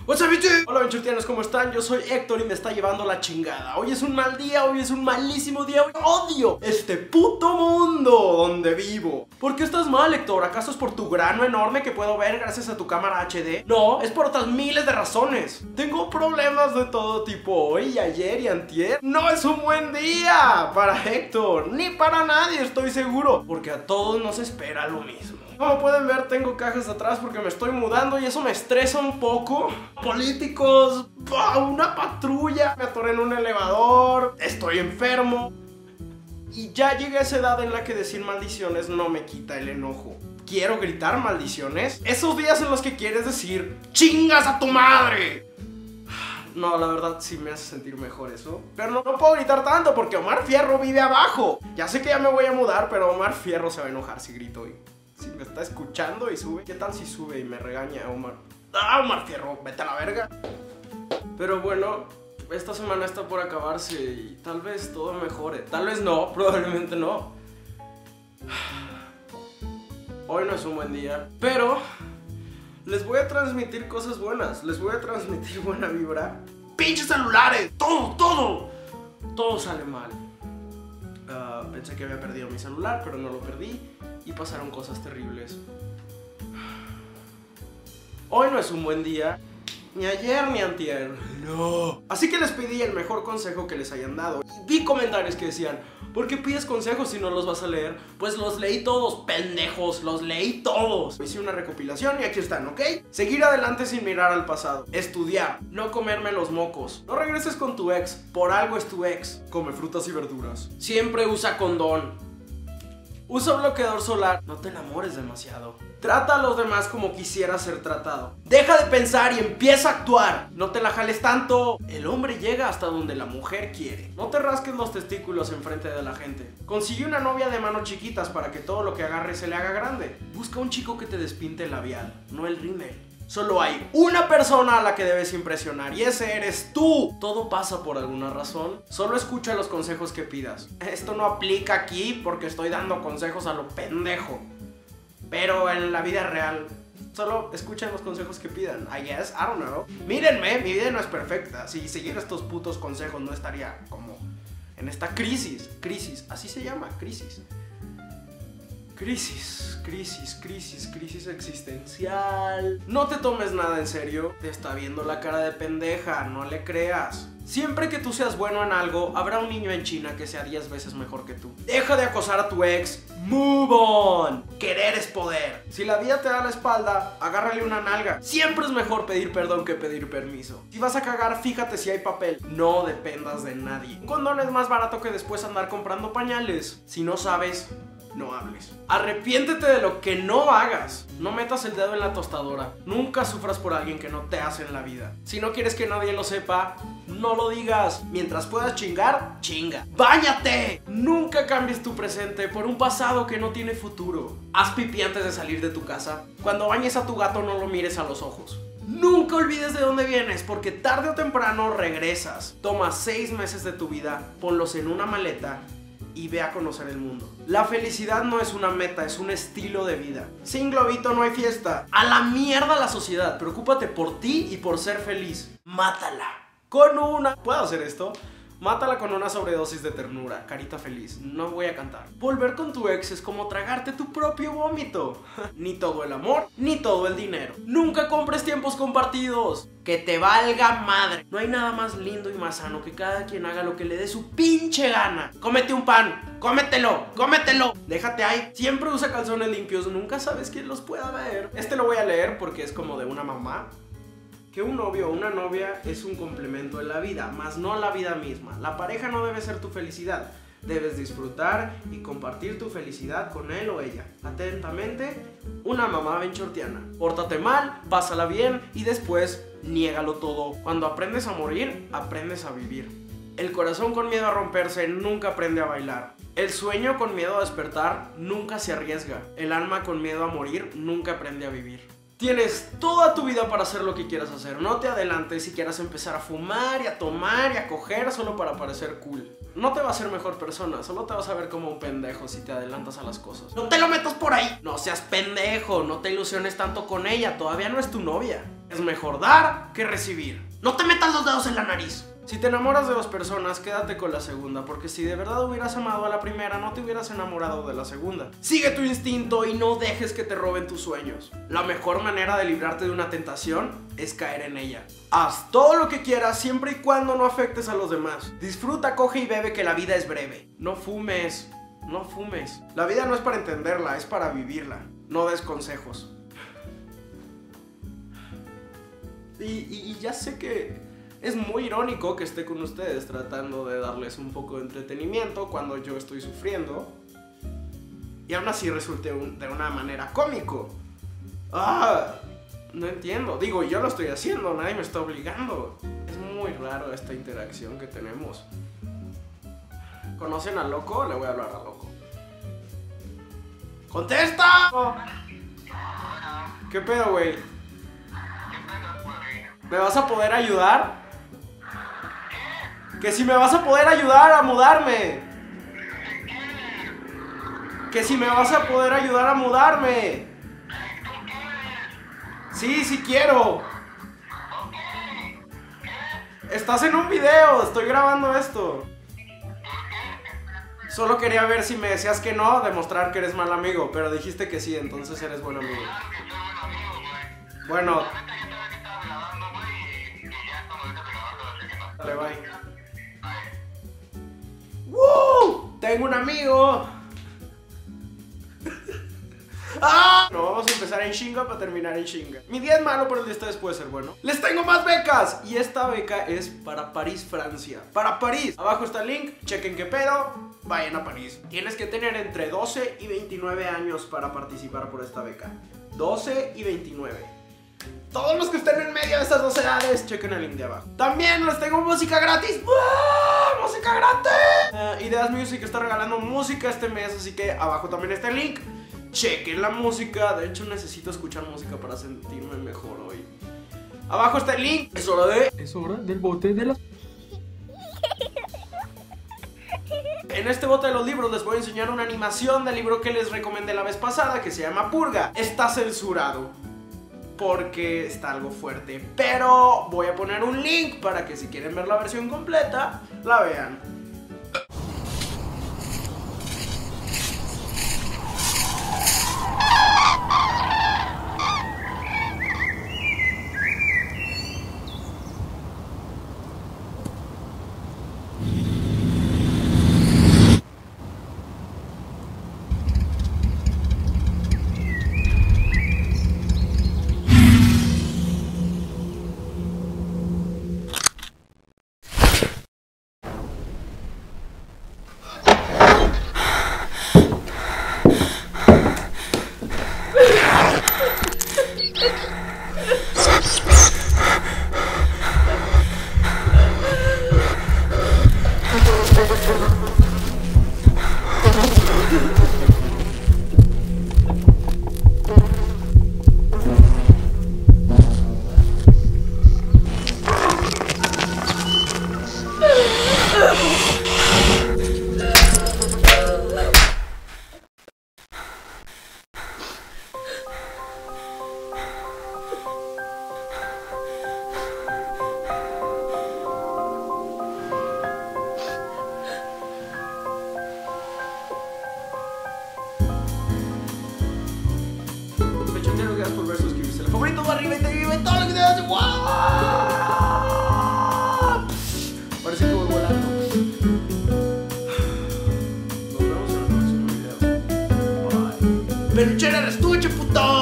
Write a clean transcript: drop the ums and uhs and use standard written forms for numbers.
What's up, YouTube? Hola, benchurtianos, ¿cómo están? Yo soy Héctor y me está llevando la chingada. Hoy es un mal día, hoy es un malísimo día. Hoy odio este puto mundo donde vivo. ¿Por qué estás mal, Héctor? ¿Acaso es por tu grano enorme que puedo ver gracias a tu cámara HD? No, es por otras miles de razones. Tengo problemas de todo tipo hoy, ayer y antier. No es un buen día para Héctor, ni para nadie, estoy seguro, porque a todos nos espera lo mismo. Como pueden ver, tengo cajas atrás porque me estoy mudando y eso me estresa un poco. Políticos, una patrulla, me atoré en un elevador, estoy enfermo. Y ya llegué a esa edad en la que decir maldiciones no me quita el enojo. Quiero gritar maldiciones. Esos días en los que quieres decir ¡chingas a tu madre! No, la verdad sí me hace sentir mejor eso. Pero no puedo gritar tanto porque Omar Fierro vive abajo. Ya sé que ya me voy a mudar, pero Omar Fierro se va a enojar si grito hoy. Si me está escuchando y sube, ¿qué tal si sube y me regaña Omar? ¡Ah, Omar Fierro! ¡Vete a la verga! Pero bueno, esta semana está por acabarse y tal vez todo mejore. Tal vez no, probablemente no. Hoy no es un buen día, pero les voy a transmitir cosas buenas. Les voy a transmitir buena vibra. ¡Pinches celulares! Todo sale mal. Pensé que había perdido mi celular, pero no lo perdí. Y pasaron cosas terribles. Hoy no es un buen día. Ni ayer ni antier. No. Así que les pedí el mejor consejo que les hayan dado. Y vi comentarios que decían: ¿por qué pides consejos si no los vas a leer? Pues los leí todos, pendejos. Los leí todos. Hice una recopilación y aquí están, ¿ok? Seguir adelante sin mirar al pasado. Estudiar. No comerme los mocos. No regreses con tu ex. Por algo es tu ex. Come frutas y verduras. Siempre usa condón. Usa bloqueador solar. No te enamores demasiado. Trata a los demás como quisieras ser tratado. Deja de pensar y empieza a actuar. No te la jales tanto. El hombre llega hasta donde la mujer quiere. No te rasques los testículos enfrente de la gente. Consigue una novia de manos chiquitas para que todo lo que agarre se le haga grande. Busca un chico que te despinte el labial, no el rímel. Solo hay una persona a la que debes impresionar y ese eres tú. Todo pasa por alguna razón. Solo escucha los consejos que pidas. Esto no aplica aquí porque estoy dando consejos a lo pendejo. Pero en la vida real, solo escuchen los consejos que pidan. I guess, I don't know. Mírenme, mi vida no es perfecta. Si siguiera estos putos consejos no estaría como en esta crisis. Crisis, así se llama, crisis. Crisis existencial. No te tomes nada en serio. Te está viendo la cara de pendeja, no le creas. Siempre que tú seas bueno en algo, habrá un niño en China que sea 10 veces mejor que tú. Deja de acosar a tu ex. Move on. Querer es poder. Si la vida te da la espalda, agárrale una nalga. Siempre es mejor pedir perdón que pedir permiso. Si vas a cagar, fíjate si hay papel. No dependas de nadie. Un condón es más barato que después andar comprando pañales. Si no sabes, no hables. Arrepiéntete de lo que no hagas. No metas el dedo en la tostadora. Nunca sufras por alguien que no te hace en la vida. Si no quieres que nadie lo sepa, no lo digas. Mientras puedas chingar, chinga. ¡Báñate! Nunca cambies tu presente por un pasado que no tiene futuro. Haz pipí antes de salir de tu casa. Cuando bañes a tu gato, no lo mires a los ojos. Nunca olvides de dónde vienes, porque tarde o temprano regresas. Toma 6 meses de tu vida, ponlos en una maleta y ve a conocer el mundo. La felicidad no es una meta, es un estilo de vida. Sin globito no hay fiesta. A la mierda la sociedad. Preocúpate por ti y por ser feliz. Mátala con una... ¿Puedo hacer esto? Mátala con una sobredosis de ternura. Carita feliz. No voy a cantar. Volver con tu ex es como tragarte tu propio vómito. Ni todo el amor, ni todo el dinero. Nunca compres tiempos compartidos. Que te valga madre. No hay nada más lindo y más sano que cada quien haga lo que le dé su pinche gana. Cómete un pan. Cómetelo. Cómetelo. Déjate ahí. Siempre usa calzones limpios. Nunca sabes quién los pueda ver. Este lo voy a leer porque es como de una mamá. Que un novio o una novia es un complemento de la vida, más no la vida misma. La pareja no debe ser tu felicidad. Debes disfrutar y compartir tu felicidad con él o ella. Atentamente, una mamá benchortiana. Pórtate mal, pásala bien y después niégalo todo. Cuando aprendes a morir, aprendes a vivir. El corazón con miedo a romperse nunca aprende a bailar. El sueño con miedo a despertar nunca se arriesga. El alma con miedo a morir nunca aprende a vivir. Tienes toda tu vida para hacer lo que quieras hacer. No te adelantes si quieras empezar a fumar y a tomar y a coger solo para parecer cool. No te va a hacer mejor persona, solo te vas a ver como un pendejo si te adelantas a las cosas. ¡No te lo metas por ahí! No seas pendejo, no te ilusiones tanto con ella, todavía no es tu novia. Es mejor dar que recibir. No te metas los dedos en la nariz. Si te enamoras de dos personas, quédate con la segunda, porque si de verdad hubieras amado a la primera, no te hubieras enamorado de la segunda. Sigue tu instinto y no dejes que te roben tus sueños. La mejor manera de librarte de una tentación es caer en ella. Haz todo lo que quieras siempre y cuando no afectes a los demás. Disfruta, coge y bebe, que la vida es breve. No fumes, no fumes. La vida no es para entenderla, es para vivirla. No des consejos. Y ya sé que es muy irónico que esté con ustedes tratando de darles un poco de entretenimiento cuando yo estoy sufriendo y aún así resulte de una manera cómico. No entiendo. Digo, yo lo estoy haciendo, nadie me está obligando. Es muy raro esta interacción que tenemos. ¿Conocen al loco? Le voy a hablar al loco. ¡Contesta! ¿Qué pedo, güey? ¿Me vas a poder ayudar? Que si me vas a poder ayudar a mudarme. Que si me vas a poder ayudar a mudarme. Sí, sí quiero. Estás en un video, estoy grabando esto. Solo quería ver si me decías que no, demostrar que eres mal amigo, pero dijiste que sí, entonces eres buen amigo. Bueno. Dale, bye. ¡Woo! Tengo un amigo. No, vamos a empezar en chinga para terminar en chinga. Mi día es malo, pero el de ustedes puede ser bueno. ¡Les tengo más becas! Y esta beca es para París, Francia. ¡Para París! Abajo está el link, chequen qué pedo, vayan a París. Tienes que tener entre 12 y 29 años para participar por esta beca. 12 y 29. Todos los que estén en medio de estas dos edades, chequen el link de abajo. También les tengo música gratis. ¡Ah! ¡Música gratis! Ideas Music está regalando música este mes, así que abajo también está el link. Chequen la música. De hecho, necesito escuchar música para sentirme mejor hoy. Abajo está el link. Es hora del bote de las... En este bote de los libros les voy a enseñar una animación del libro que les recomendé la vez pasada, que se llama Purga. Está censurado porque está algo fuerte, pero voy a poner un link para que si quieren ver la versión completa, la vean. Por ver, suscribirse, el favorito va arriba y te vive todo lo que te hace. ¡Wow! Parece que voy volando. Nos vemos en el próximo video. Bye. Peluchera, eres tú, che puto.